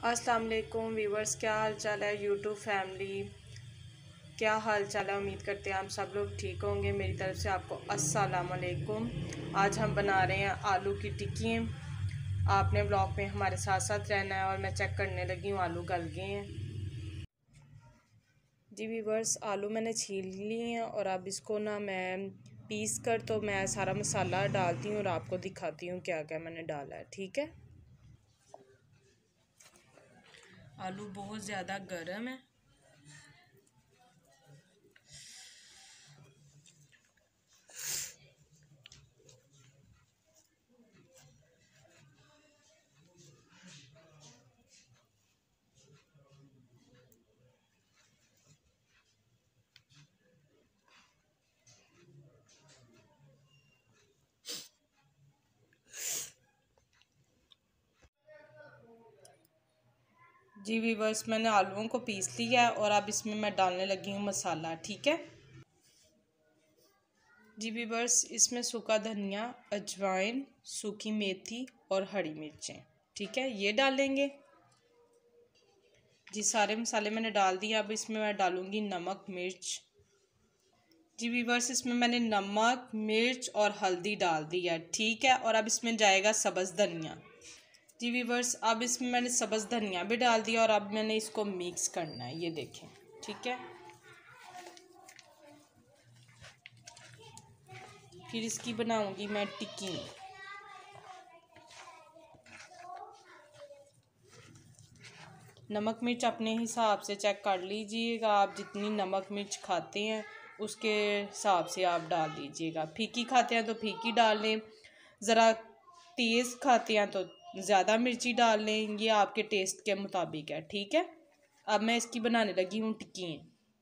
अस्सलाम वालेकुम व्यूवर्स, क्या हाल चाल है यूट्यूब फैमिली। क्या हाल चाल है, उम्मीद करते हैं आप सब लोग ठीक होंगे। मेरी तरफ से आपको अस्सलाम वालेकुम। आज हम बना रहे हैं आलू की टिक्की। आपने ब्लॉग में हमारे साथ साथ रहना है और मैं चेक करने लगी हूँ आलू गल गए हैं। जी व्यूवर्स, आलू मैंने छील लिए हैं और अब इसको ना मैं पीस कर तो मैं सारा मसाला डालती हूँ और आपको दिखाती हूँ क्या क्या मैंने डाला है। ठीक है। आलू बहुत ज़्यादा गर्म है। जी व्यूवर्स, मैंने आलूओं को पीस लिया है और अब इसमें मैं डालने लगी हूँ मसाला। ठीक है। जी व्यूवर्स, इसमें सूखा धनिया, अजवाइन, सूखी मेथी और हरी मिर्चें, ठीक है, ये डालेंगे। जी सारे मसाले मैंने डाल दिए। अब इसमें मैं डालूंगी नमक मिर्च। जी व्यूवर्स, इसमें मैंने नमक मिर्च और हल्दी डाल दिया। ठीक है। और अब इसमें जाएगा सब्ज़ धनिया। जी व्यूवर्स, अब इसमें मैंने सब्ज़ धनिया भी डाल दिया और अब मैंने इसको मिक्स करना है, ये देखें। ठीक है। फिर इसकी बनाऊंगी मैं टिक्की। नमक मिर्च अपने हिसाब से चेक कर लीजिएगा। आप जितनी नमक मिर्च खाते हैं उसके हिसाब से आप डाल दीजिएगा। फीकी खाते हैं तो फीकी डाल लें, ज़रा तेज़ खाते हैं तो ज़्यादा मिर्ची डाल लें, ये आपके टेस्ट के मुताबिक है। ठीक है। अब मैं इसकी बनाने लगी हूँ टिक्की।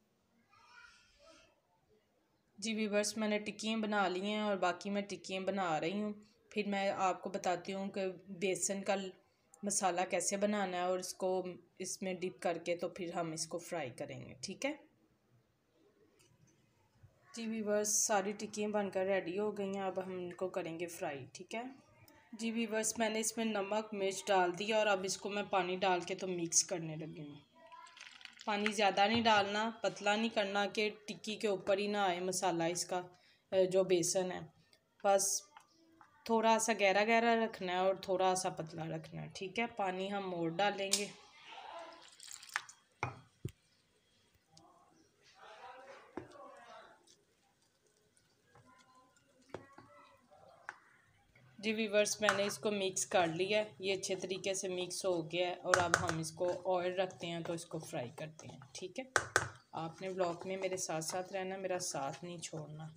जी व्यूवर्स, मैंने टिक्कियाँ बना ली हैं और बाकी मैं टिक्कियाँ बना रही हूँ। फिर मैं आपको बताती हूँ कि बेसन का मसाला कैसे बनाना है और इसको इसमें डिप करके तो फिर हम इसको फ्राई करेंगे। ठीक है। जी व्यूवर्स, सारी टिक्कियाँ बनकर रेडी हो गई हैं। अब हम इनको करेंगे फ्राई। ठीक है। जी व्यूवर्स, मैंने इसमें नमक मिर्च डाल दिया और अब इसको मैं पानी डाल के तो मिक्स करने लगी हूँ। पानी ज़्यादा नहीं डालना, पतला नहीं करना कि टिक्की के ऊपर ही ना आए मसाला इसका, जो बेसन है। बस थोड़ा सा गहरा गहरा रखना है और थोड़ा सा पतला रखना है। ठीक है। पानी हम और डालेंगे। जी व्यूवर्स, मैंने इसको मिक्स कर लिया है, ये अच्छे तरीके से मिक्स हो गया है और अब हम इसको ऑयल रखते हैं तो इसको फ्राई करते हैं। ठीक है। आपने व्लॉग में मेरे साथ साथ रहना, मेरा साथ नहीं छोड़ना।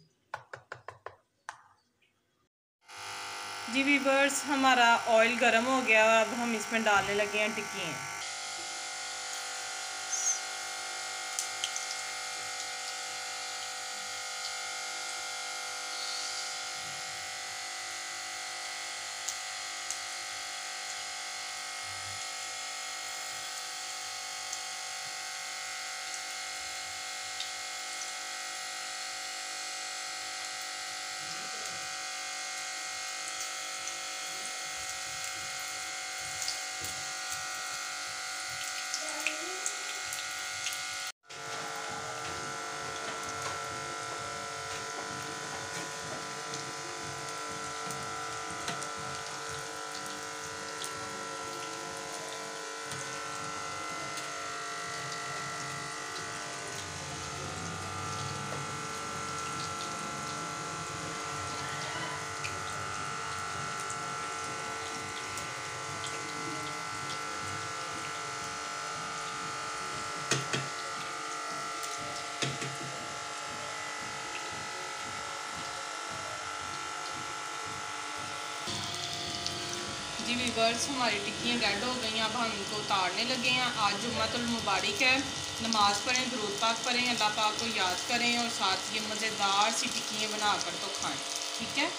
जी व्यूवर्स, हमारा ऑयल गर्म हो गया और अब हम इसमें डालने लगे हैं टिक्कियाँ। जी व्यूवर्स, हमारी टिक्कियाँ रेड हो गई हैं। अब हम इनको उतारने लगे हैं। आज जुम्मतुल मुबारक है, नमाज़ पढ़ें, दुरूद पाक पढ़ें, अल्लाह पाक को याद करें और साथ ये मज़ेदार सी टिक्कियाँ बना कर तो खाएं। ठीक है।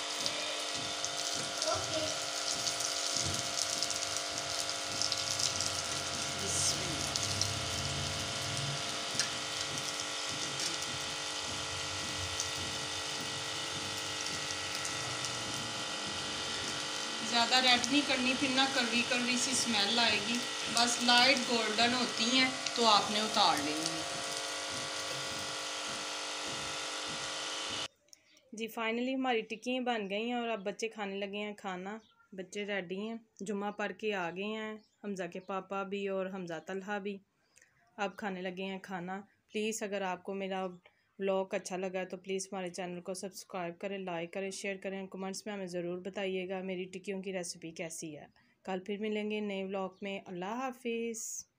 ज़्यादा ज़्यादा रेड नहीं करनी, फिर ना कड़वी कड़वी सी स्मेल आएगी। बस लाइट गोल्डन होती हैं तो आपने उतार लेनी है। जी फाइनली हमारी टिक्कियाँ बन गई हैं और अब बच्चे खाने लगे हैं खाना। बच्चे रेडी हैं, जुम्मा पढ़ के आ गए हैं, हमज़ा के पापा भी और हमज़ा तलहा भी। अब खाने लगे हैं खाना। प्लीज़ अगर आपको मेरा व्लॉग अच्छा लगा है तो प्लीज़ हमारे चैनल को सब्सक्राइब करें, लाइक करें, शेयर करें। कमेंट्स में हमें ज़रूर बताइएगा मेरी टिक्कियों की रेसिपी कैसी है। कल फिर मिलेंगे नए व्लॉग में। अल्लाह हाफिज़।